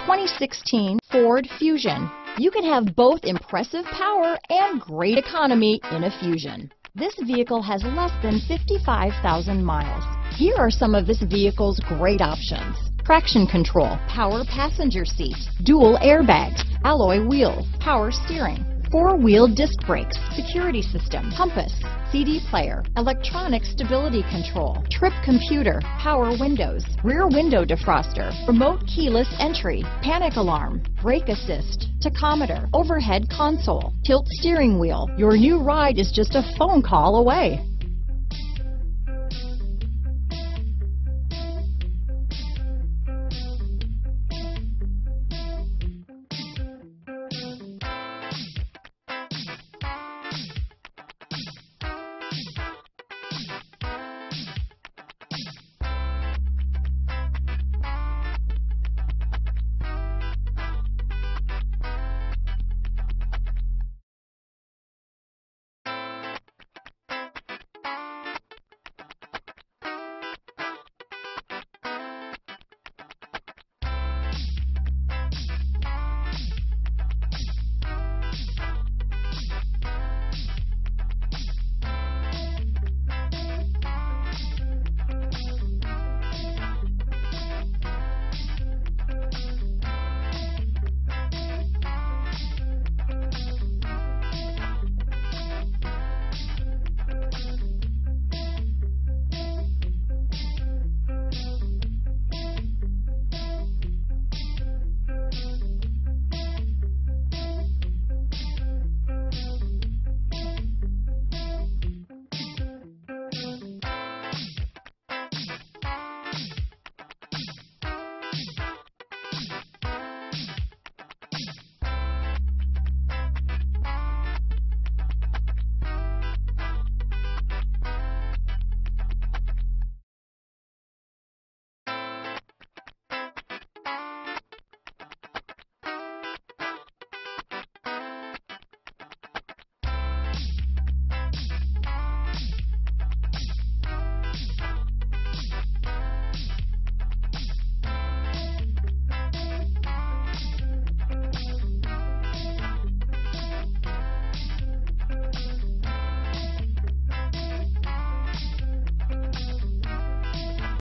2016 Ford Fusion. You can have both impressive power and great economy in a Fusion. This vehicle has less than 55,000 miles. Here are some of this vehicle's great options: traction control, power passenger seat, dual airbags, alloy wheels, power steering, four-wheel disc brakes, security system, compass, CD player, electronic stability control, trip computer, power windows, rear window defroster, remote keyless entry, panic alarm, brake assist, tachometer, overhead console, tilt steering wheel. Your new ride is just a phone call away.